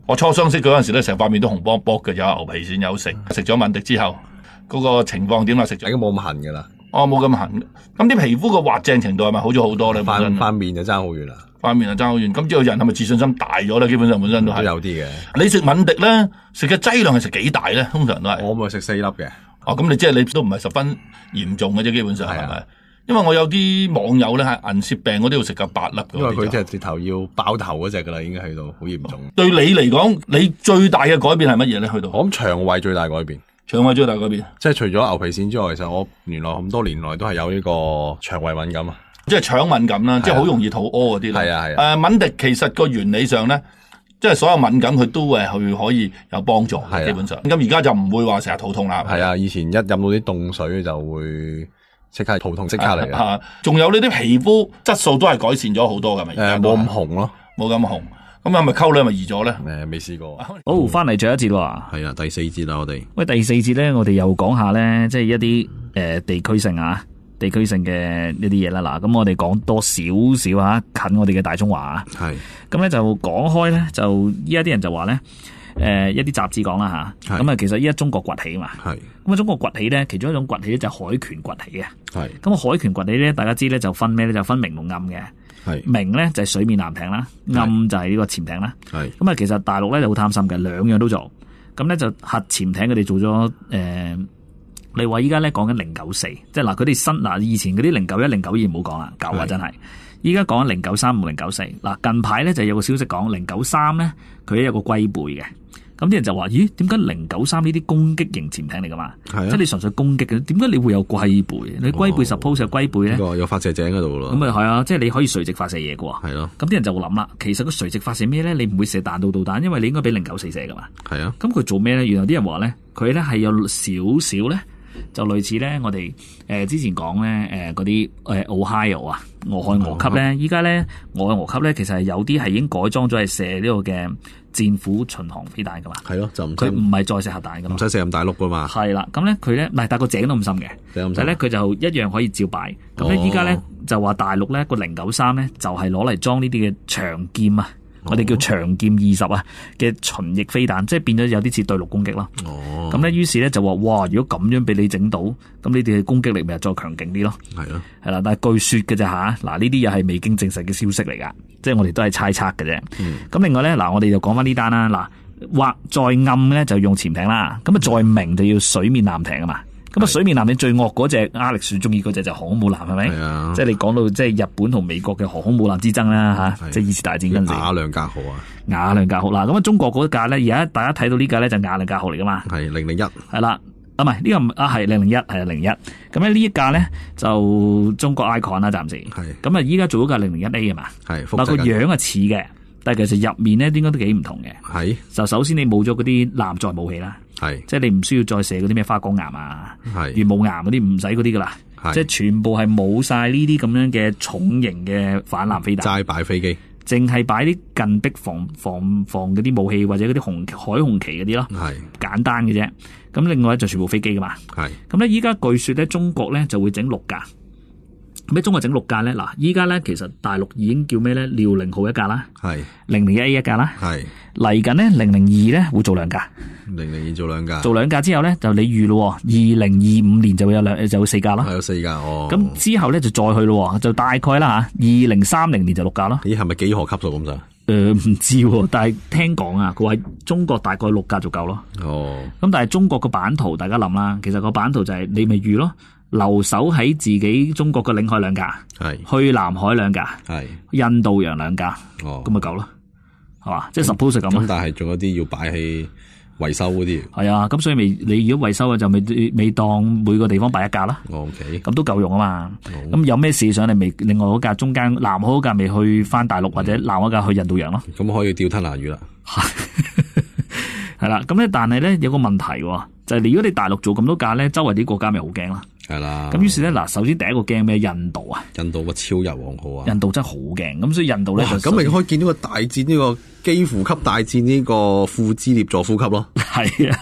我初相識佢嗰陣時咧，成塊面都紅卜卜嘅，有牛皮癬有食咗敏迪之後，嗰個情況點啊？食咗已經冇咁痕㗎啦。 哦，冇咁痕。咁啲皮膚個滑淨程度係咪好咗好多咧？ 塊面就爭好遠啦。 塊面就爭好遠。咁之後人係咪自信心大咗咧？基本上本身都係。 都有啲嘅。 你食敏迪咧，食嘅劑量係食幾大咧？通常都係。 我咪食4粒嘅。 哦，咁你即係你都唔係十分嚴重嘅啫，基本上係咪？因為我有啲網友咧係銀屑病嗰啲要食夠8粒嘅。 因為佢即係直頭要爆頭嗰隻㗎啦，已經去到好嚴重。 對你嚟講，你最大嘅改變係乜嘢咧？去到我諗腸胃最大改變。 腸胃最大改變， 即係除咗牛皮癬之外，其實我原來咁多年來都係有呢個腸胃敏感啊， 即係腸敏感啦，即係好容易肚屙嗰啲啦。 係啊。 敏迪其實個原理上咧，即係所有敏感佢都去可以有幫助嘅，基本上。咁而家就唔會話成日肚痛啦。 係啊，以前一飲到啲凍水就會即刻肚痛，即刻嚟嘅。 仲有呢啲皮膚質素都係改善咗好多㗎，咪冇咁紅咯， 冇咁紅。咁係咪溝女係咪易咗咧？ 未試過。 好，翻嚟最後一節喎。 係啊，第4節啦，我哋。 喂，第4節咧，我哋又講下咧，即係一啲地區性嘅呢啲嘢啦。嗱，咁我哋講多少少啊，近我哋嘅大中華啊。 係。 咁咧就講開咧，就依家啲人就話咧，一啲雜誌講啦吓。咁啊，其實依家中國崛起嘛。係。咁啊，中國崛起咧，其中一種崛起咧就係海權崛起嘅。係。咁啊，海權崛起咧，大家知咧就分咩咧？就分明同暗嘅。明咧就係水面艦艇啦，暗就係呢個潛艇啦。咁啊，其實大陸咧就好貪心嘅，兩樣都做。咁咧就核潛艇佢哋做咗你話依家咧講緊094，即係嗱佢哋新嗱以前嗰啲091、092唔好講啦，舊啊真係。依家講緊093、094。嗱近排咧就有個消息講093咧，佢有個龜背嘅。咁啲人就話：咦，點解093呢啲攻擊型潛艇嚟噶嘛？即係你純粹攻擊嘅，點解你會有龜背？你龜背 suppose 有龜背咧？ 有發射井嗰度咯。咁係啊，即係你可以垂直發射嘢嘅喎。 係咯。咁啲人就會諗啦，其實個垂直發射咩咧？你唔會射彈道導彈，因為你應該俾094射噶嘛。係啊。咁佢做咩咧？原來啲人話咧，佢咧係有少少咧，就類似咧我哋之前講咧嗰啲Ohio 啊，俄亥俄級咧，依家咧俄亥俄級咧其實係有啲係已經改裝咗係射呢個嘅戰斧巡航飛彈噶嘛。係咯，就佢唔係再射核彈噶嘛， 唔使射咁大碌噶嘛。係啦， 咁咧佢咧唔係，但係個井都咁深嘅，但係咧佢就一樣可以照擺。咁咧依家咧就話大陸咧個093咧就係攞嚟裝呢啲嘅長劍啊。我哋叫長劍20啊嘅巡弋飛彈，即係變咗有啲似對陸攻擊咯。咁咧，於是咧就話：哇！如果咁樣俾你整到，咁你哋嘅攻擊力咪再強勁啲咯？係咯，係啦。但係據說嘅啫吓，嗱呢啲又係未經證實嘅消息嚟噶，即係我哋都係猜測嘅啫。咁另外咧，嗱我哋就講翻呢單啦。嗱，或在暗咧就用潛艇啦，咁啊在明就要水面艦艇啊嘛。咁啊，水面艦艇最惡嗰隻，Alex 中意嗰隻就航空母艦係咪？係啊，即係你講到即係日本同美國嘅航空母艦之爭啦吓，即係二次大戰嗰陣時。 雅良格號啊， 雅良格號嗱，咁啊中國嗰架咧，而家大家睇到呢架咧就雅良格號嚟噶嘛？係 001。係啦，唔係呢個係001，係01。咁咧呢一架咧就中國 icon 啦，暫時。係。咁啊，依家做咗架001A 啊嘛。係。嗱個樣係似嘅，但係其實入面咧應該都幾唔同嘅。係。就首先你冇咗嗰啲艦載武器啦。係，即係你唔需要再射嗰啲咩花崗岩啊、玄武岩嗰啲，唔使嗰啲噶啦，即係全部係冇晒呢啲咁樣嘅重型嘅反艦飛彈， 齋擺飛機， 淨係擺啲近壁防嗰啲武器或者嗰啲海紅旗嗰啲咯，係簡單嘅啫。咁另外就全部飛機噶嘛，係咁咧。依家據說咧，中國咧就會整6架。咩？中國整6架咧？嗱，依家咧其實大陸已經叫咩咧？遼寧號1架啦，係001A 1架啦，係嚟緊咧002咧會做2架，002做2架，做2架之後咧就你預咯，2025年就會有4架咯，係有4架哦。咁之後咧就再去咯，就大概啦吓，2030年就6架咯。咦，係咪幾何級數咁咋？唔知，但係聽講啊，佢話中國大概6架就夠咯。哦，咁但係中國個版圖大家諗啦，其實個版圖就係你咪預咯。留守喺自己中國嘅領海2架，係去南海2架，係印度洋2架，咁咪夠咯，係嘛？即係 suppose 咁。咁但係仲有啲要擺喺維修嗰啲。係啊，咁所以你如果維修嘅就未當每個地方擺1架啦。OK，咁都夠用啊嘛。咁有咩事上嚟另外嗰架中間南海嗰架未去翻大陸或者南海架去印度洋咯。咁可以釣吞拿魚啦。係啦，咁咧但係咧有個問題，就係如果你大陸做咁多架咧，周圍啲國家咪好驚啦。係啦，咁於是咧嗱，首先第一個驚咩？印度啊，印度個超油王號啊，印度真係好驚，咁所以印度咧就咁咪可以見到個大戰呢個幾乎級大戰呢個庫茲涅佐夫級咯，係啊，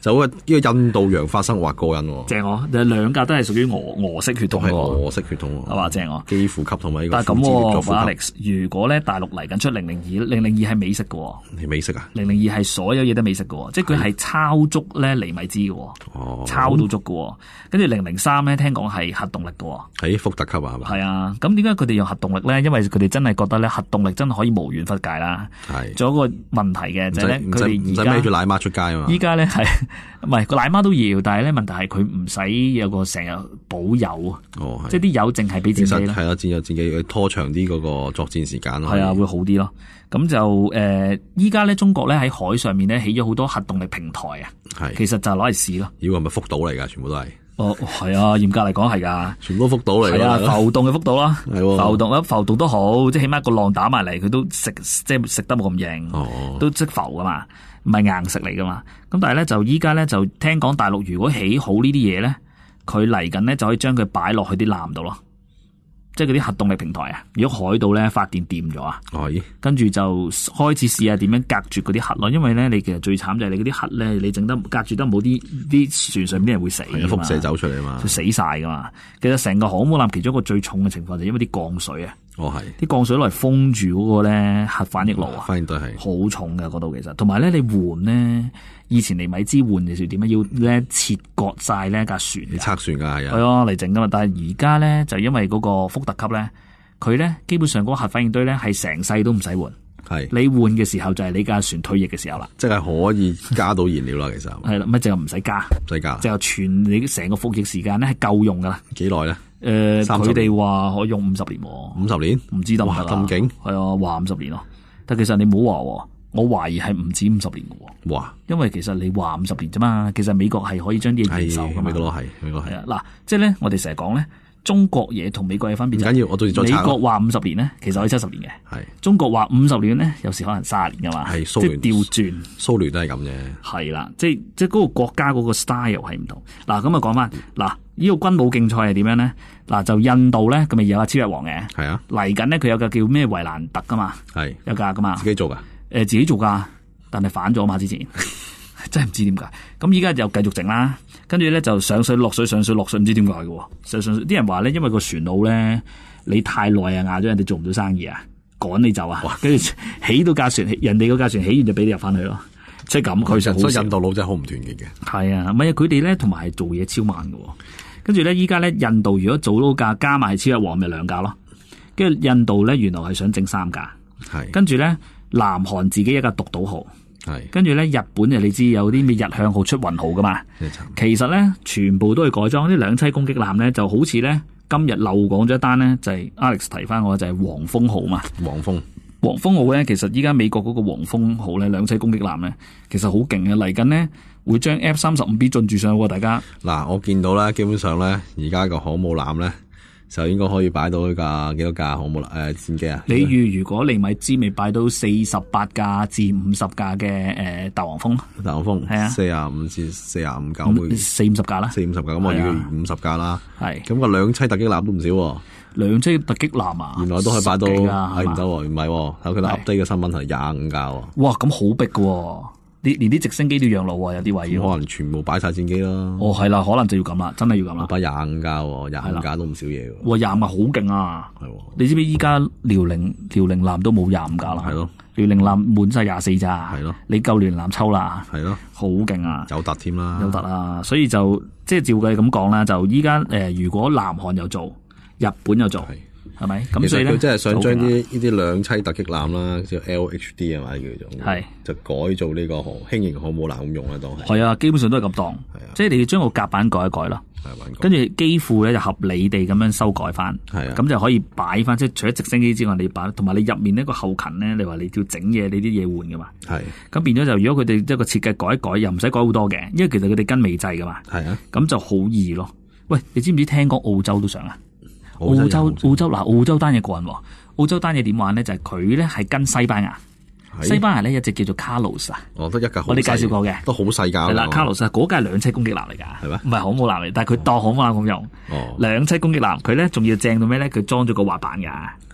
就呢個印度洋發生，話過癮喎。 正喎，兩架都係屬於俄式血統喎。 俄式血統喎。 係嘛？正喎。 基輔級同埋呢個。 但係咁，Alex，如果咧大陸嚟緊出002係美式嘅喎。 係美式啊 ？002係所有嘢都美式嘅喎，即係佢係抄足咧尼米茲嘅喎。 哦。抄到足嘅喎，跟住003咧聽講係核動力嘅喎。 係福特級啊？係嘛？ 係啊，咁點解佢哋用核動力咧？因為佢哋真係覺得咧核動力真係可以無遠弗屆啦。係。仲有一個問題嘅就係咧，佢哋而家唔使孭住奶媽出街啊嘛。依家咧係唔係個奶媽都要，但係咧問題係佢唔使有個成日補油。哦。即係啲油淨係俾戰機啦。 係啦，戰機去拖長啲嗰個作戰時間咯。 係啊，會好啲咯。咁就依家咧中國咧喺海上面咧起咗好多核動力平台啊。係。其實就係攞嚟試咯。妖係咪福島嚟㗎？全部都係。哦，係啊，嚴格嚟講係㗎。全部都福島嚟㗎。係啊，浮動嘅福島啦。係喎。浮動都好，即係起碼個浪打埋嚟，佢都即係食得冇咁硬。哦。都識浮㗎嘛，唔係硬食嚟㗎嘛。咁但係咧就依家咧就聽講大陸如果起好呢啲嘢咧，佢嚟緊咧就可以將佢擺落去啲艦度咯。即係嗰啲核動力平台啊！如果海度咧發電掂咗啊，跟住就開始試下點樣隔絕嗰啲核咯。因為咧，你其實最慘就係你嗰啲核咧，你整得隔絕得冇啲船上邊啲人會死，輻射走出嚟啊嘛，死晒噶嘛。其實成個航母艦其中一個最重嘅情況就係因為啲降水啊。啲降水攞嚟封住嗰個咧核反應爐啊，反應都係好重嘅嗰度。其實同埋咧，你換咧以前尼米茲換嘅時點解要咧切割晒呢架船？你測船㗎係啊，嚟整㗎嘛。但係而家咧就因為嗰個福特級咧，佢咧基本上嗰個核反應堆咧係成世都唔使換。係你換嘅時候就係你架船退役嘅時候啦，即係可以加到燃料啦。其實係啦，乜就唔使加，唔使加，就全你成個服役時間咧係夠用㗎啦。幾耐咧？佢哋話可以用50年喎。50年？唔知得唔得啦？咁勁？係啊，話50年咯。但其實你唔好話，我懷疑係唔止50年嘅喎。哇！因為其實你話50年啫嘛，其實美國係可以將啲嘢延壽㗎嘛。美國係啊，嗱，即係咧，我哋成日講咧。中國嘢同美國嘢分別就係，唔緊要，我到時再查。美國話50年咧，其實可以70年嘅。係中國話50年咧，有時可能30年噶嘛。係蘇聯即係調轉，蘇聯都係咁嘅。係啦，即係嗰個國家嗰個 style 係唔同。嗱，咁啊講翻嗱，呢個軍武競賽係點樣咧？嗱，就印度咧，咁咪有個超日王嘅。係啊。嚟緊咧，佢有個叫咩維蘭特噶嘛。係有架噶嘛。自己做噶。自己做噶，但係反咗嘛之前。真係唔知點解，咁依家就繼續整啦，跟住咧就上水落水上水落水，唔知點解嘅。上水啲人話咧，因為個船佬咧你太耐啊，壓咗人哋做唔到生意啊，趕你走啊，跟住起到架船，人哋個架船起完就俾你入翻去咯，即係咁。佢所以印度佬真係好唔團結嘅。係啊，唔係佢哋咧同埋係做嘢超慢嘅。跟住咧依家咧印度如果做到架加埋超日王咪2架咯，跟住印度咧原來係想整3架，係跟住咧南韓自己一架獨島號。係，跟住咧，日本你知有啲咩日向號出雲號噶嘛？其實咧，全部都係改裝啲兩棲攻擊艦咧，就好似咧今日漏講咗一單咧，就係 Alex 提翻我就係黃蜂號嘛。黃蜂號咧，其實依家美國嗰個黃蜂號咧，兩棲攻擊艦咧，其實好勁嘅。嚟緊咧會將 F-35B 進駐上喎，大家。嗱，我見到咧，基本上咧，而家個航母艦咧。就應該可以擺到呢架幾多架航母戰機啊？你預如果尼米茲未擺到48架至50架嘅大黃蜂？大黃蜂係啊，45至45架，會40-50架啦，40-50架咁我要50架啦。係咁個兩棲突擊艦都唔少喎。兩棲突擊艦啊？原來都可以擺到係唔得喎？唔係喎，睇佢哋 update 嘅新聞係25架喎。哇！咁好逼㗎喎。連啲直升機都要讓路喎，有啲位要。可能全部擺晒戰機啦。哦，係啦，可能就要咁啦，真係要咁啦。擺25架喎，25架都唔少嘢喎。哇，25架好勁啊！係喎。你知唔知依家遼寧艦都冇25架啦？係咯。遼寧艦滿晒24咋。係咯。你夠遼寧艦抽啦。係咯。好勁啊！有突添啦。有突啊！所以就即係照計咁講啦，就依家如果南韓又做，日本又做。係咪？咁所以佢真係想將呢啲兩棲突擊艦啦，叫 LHD 啊嘛叫做，係就改做呢個輕型航母艦咁用啦，當係。係啊，基本上都係咁當。係啊，即係你要將個甲板改一改咯。跟住機庫咧就合理地咁樣修改翻。係啊，咁就可以擺翻，即係除咗直升機之外，你擺同埋你入面呢個後勤咧，你話你要整嘢，你啲嘢換噶嘛。係。咁變咗就如果佢哋一個設計改一改，又唔使改好多嘅，因為其實佢哋跟美制噶嘛。係啊。咁就好易咯。喂，你知唔知聽講澳洲都想啊？澳洲單嘢過癮喎，澳洲單嘢點玩咧？就係佢咧係跟西班牙，西班牙咧有隻叫做 Carlos 啊，得一架，我哋介紹過嘅，都好細架。係啦，Carlos 嗰架係兩棲攻擊艦嚟㗎，係咩？唔係航母艦嚟，但係佢當航母艦咁用。兩棲攻擊艦，佢咧仲要正到咩咧？佢裝咗個滑板㗎。係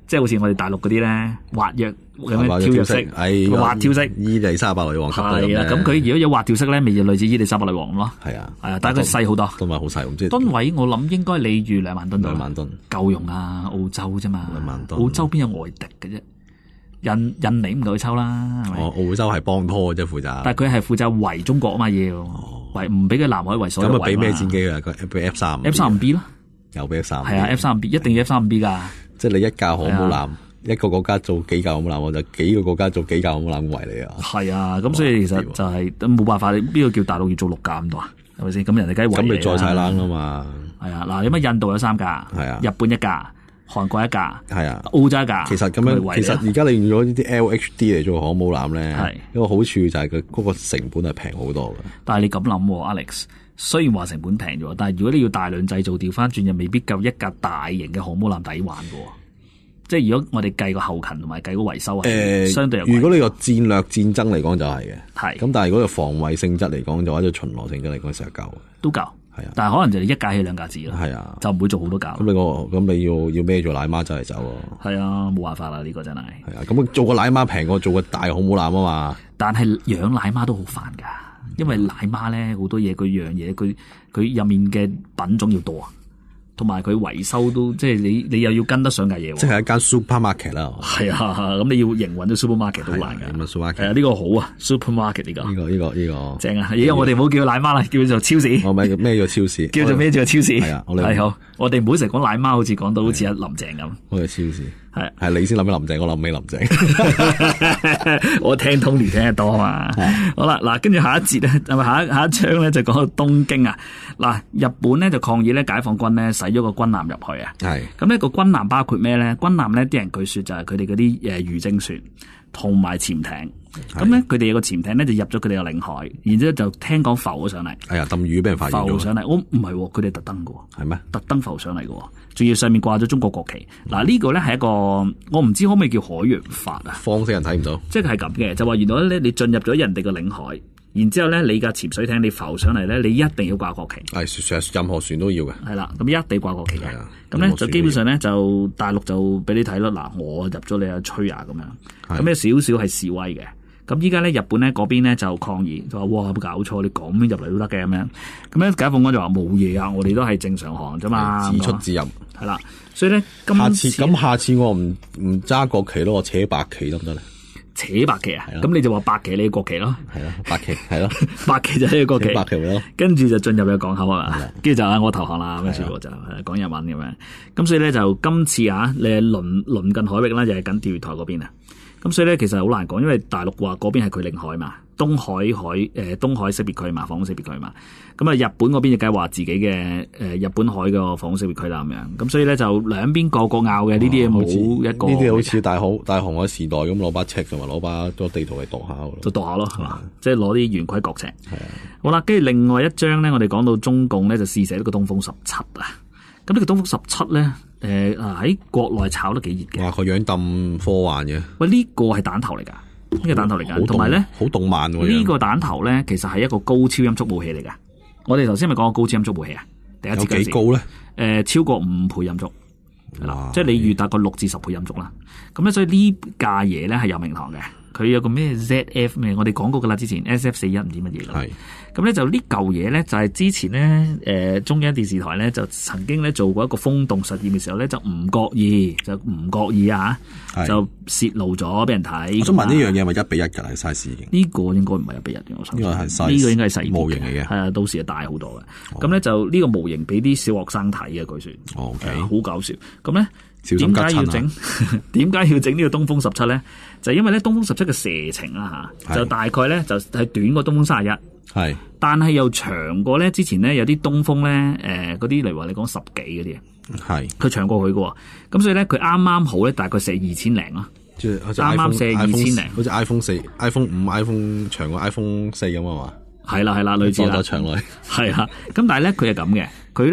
即係好似我哋大陸嗰啲咧滑躍咁樣跳躍式，滑跳式， 伊麗莎白女王級係啦。咁佢如果有滑跳式咧，咪就類似伊麗莎白女王咯。 係啊， 係啊，但係佢細好多， 噸位好細，唔知噸位我諗應該你預2萬噸到，2 萬噸夠用啊！澳洲啫嘛 ，2萬噸， 澳洲邊有外敵嘅啫？印尼唔夠佢抽啦，係咪？ 澳洲係幫拖嘅啫，負責。 但係佢係負責圍中國啊嘛，要圍唔俾佢南海圍所有圍。 咁啊，俾咩戰機啊？俾 F-35B 咯， 又俾 F-35。 係啊 ，F-35B 一定要 F-35B 㗎。 即係你一架航母艦，一個國家做幾架航母艦，我就幾個國家做幾架航母艦圍你啊。 係啊，咁所以其實就係冇辦法，你邊個叫大陸要做6架咁多啊？係咪先？咁人哋梗係圍你啦。 咁你再晒冷啊嘛。 係啊，嗱，你乜印度有3架， 係啊， 日本1架。韓國1架， 係啊， 澳洲1架。 其實咁樣，其實而家你用咗呢啲 LHD 嚟做航母艦咧，一個好處就係佢嗰個成本係平好多嘅。 但係你咁諗，Alex，雖然話成本平咗，但係如果你要大量製造，調翻轉又未必夠一架大型嘅航母艦抵玩嘅。即係如果我哋計個後勤同埋計個維修係相對有。 如果你個戰略戰爭嚟講就係嘅， 係。 咁但係如果個防衛性質嚟講，就或者巡邏性質嚟講，成日夠。 都夠。係啊，但係可能就係1架起2架止咯。係啊，就唔會做好多架。 咁你要孭住奶媽走嚟走喎。 係啊，冇辦法啦，呢個真係。係啊，咁做個奶媽平過做個大航母艦啊嘛。 但係養奶媽都好煩㗎，因為奶媽咧好多嘢，佢樣嘢佢入面嘅品種要多啊。同埋佢維修都即係你又要跟得上架嘢喎， 即係一間 supermarket 啦。 係啊，咁你要營運到 supermarket 都難㗎。係啊，呢個好啊 ，supermarket 呢個。呢個正啊！而家我哋唔好叫奶媽啦，叫做超市。 我咪咩叫超市？ 叫做咩叫超市？係啊， 係好。我哋唔好成日講奶媽，好似講到好似阿林鄭咁。 我係超市。係你先諗起林鄭，我諗起林鄭。我聽 Tony 聽得多啊嘛。好啦，嗱，跟住下一節咧，係咪下一章咧就講到東京啊？嗱，日本咧就抗議咧，解放軍咧使咗個軍艦入去啊。係。咁呢個軍艦包括咩咧？軍艦咧啲人據說就係佢哋嗰啲漁政船同埋潛艇。咁咧佢哋有個潛艇咧就入咗佢哋嘅領海，然之後就聽講浮咗上嚟。係啊，抌魚俾人發現咗。浮上嚟，我唔係，佢哋特登嘅。係咩？特登浮上嚟嘅，仲要上面掛咗中國國旗。嗱，呢個咧係一個我唔知可唔可以叫海洋法啊？方式人睇唔到。即係咁嘅，就話原來咧你進入咗人哋嘅領海，然之後咧你架潛水艇你浮上嚟咧，你一定要掛國旗。係，任何船都要嘅。係啦，咁一定掛國旗嘅。咁咧就基本上咧就大陸就俾你睇咯。嗱，我入咗你啊吹啊咁樣。咁有少少係示威嘅。咁依家咧，日本咧嗰邊咧就抗議，就話哇，冇搞錯，你咁樣入嚟都得嘅咁樣。咁咧解放軍就話冇嘢啊，我哋都係正常航啫嘛，自出自入係啦。所以咧，下次我唔揸國旗咯，我扯白旗得唔得咧？扯白旗啊？咁你就話白旗你國旗咯？係咯，白旗係咯，白旗就係個國旗，白旗咯。跟住就進入個港口啊嘛，跟住就我投降啦，咁全部就講日文咁樣。咁所以咧就今次啊，你鄰近海域啦，就係緊釣魚台嗰邊啊。咁所以咧，其實好難講，因為大陸話嗰邊係佢領海嘛，東海識別區嘛，防空識別區嘛。咁啊，日本嗰邊就梗係話自己嘅日本海個防空識別區啦咁樣。咁所以咧就兩邊各拗嘅，呢啲嘢冇一個。呢啲好似大航海時代咁攞把尺同埋攞把個地圖嚟度下就度下咯，係嘛？即係攞啲圓規角尺。係啊。好啦，跟住另外一章咧，我哋講到中共咧就試射呢個東風17啊。咁呢個東風17咧。喺國內炒得幾熱嘅，哇！個樣咁科幻嘅。喂，呢個係彈頭嚟㗎，呢個彈頭嚟㗎，同埋咧好動漫喎。呢個彈頭咧，其實係一個高超音速武器嚟㗎。我哋頭先咪講過高超音速武器啊？第一節有幾高咧？超過5倍音速，係啦，即係你預大概6至10倍音速啦。咁咧，所以呢架嘢咧係有名堂嘅。佢有個咩 ZF 咩？我哋講過㗎啦，之前 SF41唔知乜嘢啦。係。咁咧就呢嚿嘢咧就係之前咧中央電視台咧就曾經咧做過一個風洞實驗嘅時候咧就唔覺意啊就泄露咗俾人睇。我想問呢樣嘢係咪1比1㗎？size 已經呢個應該唔係1比1嘅，我想呢個係細，呢個應該係細模型嚟嘅。係啊，到時係大好多嘅。咁咧就呢個模型俾啲小學生睇嘅，據說。OK，好搞笑。咁咧點解要整？點解要整呢個東風17咧？就因為咧東風17嘅射程啦就大概咧就係短過東風31。係，但係又長過咧。之前咧有啲東風咧，嗰啲例如話你講10幾嗰啲啊，係佢長過佢嘅。咁所以咧佢啱啱好咧，大概射2000零咯，即係啱啱射2000零，好似 iPhone 4、iPhone 5、iPhone 長過 iPhone 4咁啊嘛。係啦，類似啦，長內係啊。咁但係咧佢係咁嘅，佢咧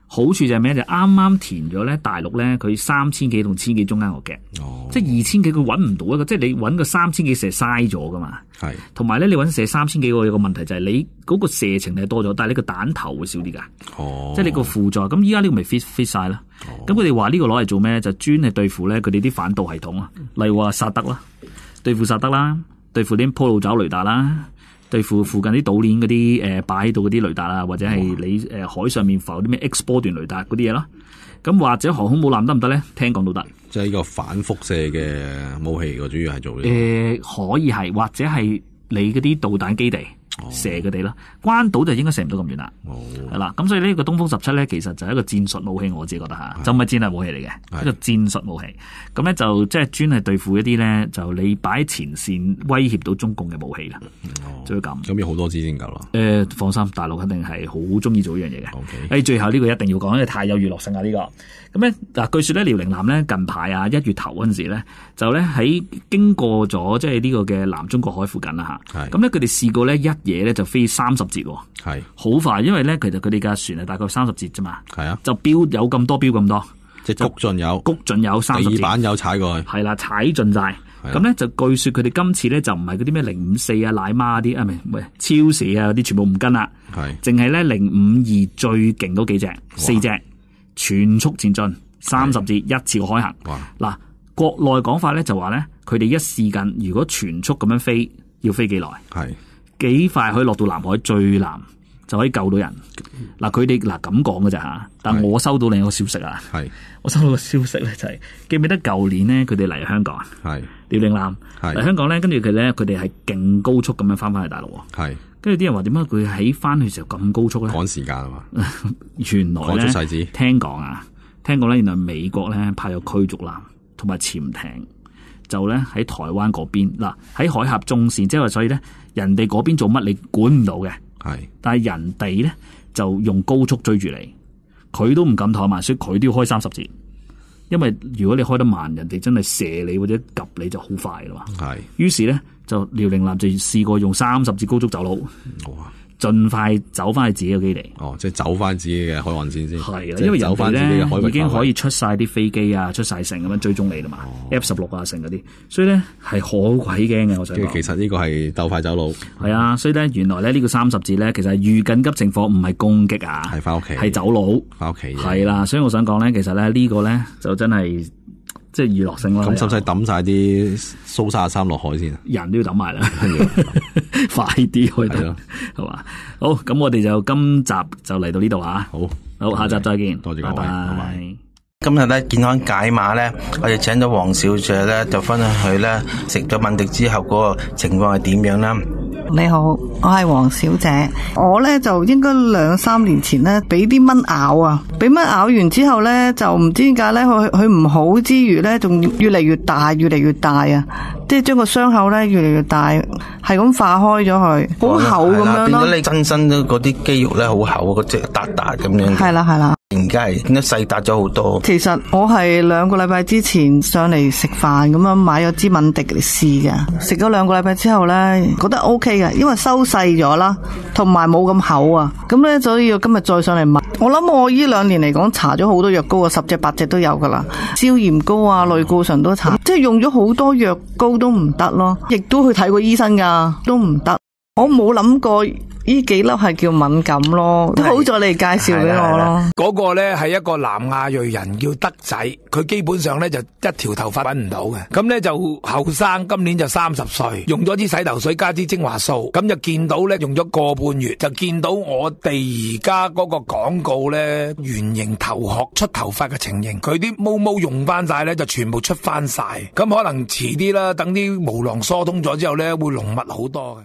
好處就係咩？就啱啱填咗咧，大陸咧佢3000幾同1000幾中間個嘅，即係2000幾佢揾唔到一個，即係你揾個3000幾射嘥咗噶嘛。係，同埋咧你揾射3000幾個有個問題就係你嗰個射程係多咗，但係你個彈頭會少啲㗎。即係你個輔助。咁依家呢個咪 fit 晒啦。咁佢哋話呢個攞嚟做咩？就專係對付咧佢哋啲反導系統啊，例如話薩德啦，對付薩德啦，對付啲鋪路爪雷達啦。對付附近啲島鏈嗰啲擺喺度嗰啲雷達啊，或者係你海上面浮啲咩 X 波段雷達嗰啲嘢咯。咁或者航空母艦得唔得咧？聽講都得。即係呢個反輻射嘅武器，個主要係做呢個。可以係，或者係你嗰啲導彈基地。射佢哋啦，關島就應該射唔到咁遠啦，係啦，咁所以呢個東風17咧，其實就係一個戰術武器，我自己覺得吓，就唔係戰略武器嚟嘅，一個戰術武器。咁咧就即係專係對付一啲咧，就你擺喺前線威脅到中共嘅武器啦，就咁。咁要好多支先夠啦。放心，大陸肯定係好中意做呢樣嘢嘅。最後呢個一定要講，因為太有娛樂性啦呢個。咁咧嗱，據說咧遼寧艦咧近排啊1月頭嗰陣時咧，就咧喺經過咗即係呢個嘅南中國海附近啦吓。咁咧佢哋試過咧一嘢咧就飛30節，係好快，因為咧其實佢哋架船係大概30節啫嘛。係啊，就標有咁多標咁多，即係谷盡有30節，地板有踩過去，係啦，踩盡晒。咁咧就據說佢哋今次咧就唔係嗰啲咩054啊、奶媽啲啊，唔係超射啊嗰啲全部唔跟啦，係淨係咧052最勁嗰幾隻4隻。全速前進30節一次過開行。嗱，國內講法咧就話咧，佢哋一試緊，如果全速咁樣飛，要飛幾耐？係幾快可以落到南海最南，就可以救到人。嗱，佢哋咁講嘅咋吓？但我收到另一個消息啊，我收到個消息咧就係記唔記得舊年咧，佢哋嚟香港啊，遼寧艦嚟香港咧，跟住佢哋係勁高速咁樣翻去大陸。係。跟住啲人話點解佢喺翻去時候咁高速咧？趕時間啊嘛！原來咧，聽講咧，原來美國咧派有驅逐艦同埋潛艇，就咧喺台灣嗰邊嗱，喺海峽中線，即係話所以咧，人哋嗰邊做乜你管唔到嘅。係，但係人哋咧就用高速追住你，佢都唔敢怠慢，所以佢都要開30節。因為如果你開得慢，人哋真係射你或者及你就好快啦嘛。係，於是咧就遼寧艦就試過用30節高速走佬，盡快走翻去自己嘅基地。即係走翻自己嘅海岸線先。係啦，因為人哋咧已經可以出晒啲飛機啊，出晒成咁樣追蹤你啦嘛。F-16啊，成嗰啲，所以咧係好鬼驚嘅。我想講，其實呢個係鬥快走佬。係啊，所以咧原來咧呢個30節咧，其實係遇緊急情況，唔係攻擊啊，係翻屋企，係走佬，翻屋企。係啦，所以我想講咧，其實咧呢個咧就真係。即係娛樂性啦。咁使唔使抌晒啲蘇33落海先？人都要抌埋啦，快啲去得，係嘛？好，咁我哋就今集就嚟到呢度啊。好，下集再見。多謝各位，拜拜。今日咧健康解碼咧，我哋請咗黃小姐咧，就分享佢咧食咗敏迪之後嗰個情況係點樣啦。你好，我係黃小姐。我咧就應該2-3年前咧俾啲蚊咬啊，俾蚊咬完之後咧就唔知點解咧佢唔好之餘咧仲越嚟越大啊，即係將個傷口咧越嚟越大，係咁化開咗佢，好厚咁樣咯。變咗你真身嗰啲肌肉咧好厚，嗰隻笪笪咁樣。係啦。而家係變得細笪咗好多。其實我係2個禮拜之前上嚟食飯咁樣買咗支敏迪嚟試嘅，食咗2個禮拜之後咧覺得 OK 嘅，因為收細咗啦，同埋冇咁厚啊。咁咧所以我今日再上嚟買。我諗我呢2年嚟講搽咗好多藥膏啊，10隻8隻都有噶啦，消炎膏啊、類固醇都搽，即係用咗好多藥膏都唔得咯，亦都去睇過醫生噶，都唔得。我冇諗過呢幾粒係叫敏感咯，都好在你介紹俾我咯。嗰個咧係一個南亞裔人叫德仔，佢基本上咧就一條頭髮搵唔到嘅，咁咧就後生，今年就30歲，用咗支洗頭水加支精華素，咁就見到咧用咗個半月，就見到我哋而家嗰個廣告咧圓形頭殼出頭髮嘅情形，佢啲毛用翻晒咧就全部出翻晒，咁可能遲啲啦，等啲毛囊疏通咗之後咧會濃密好多嘅。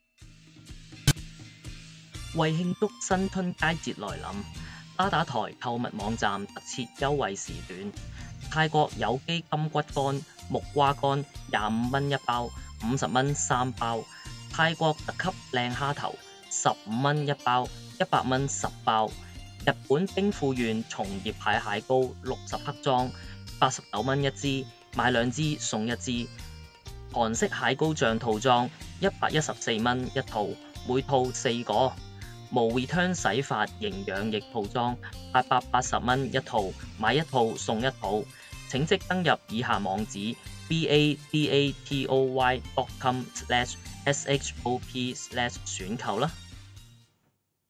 為慶祝新春佳節來臨，巴打台購物網站特設優惠時段，泰國有機金骨乾、木瓜乾25蚊一包，50蚊3包；泰國特級靚蝦頭15蚊一包，100蚊10包；日本兵庫縣松葉蟹蟹膏60克裝，89蚊一支，買2支送1支；韓式蟹膏醬套裝114蚊一套，每套4個。 無 return 洗髮營養液套裝，880蚊一套，買一套送一套。請即登入以下網址 badatoy.com/shop/選購啦。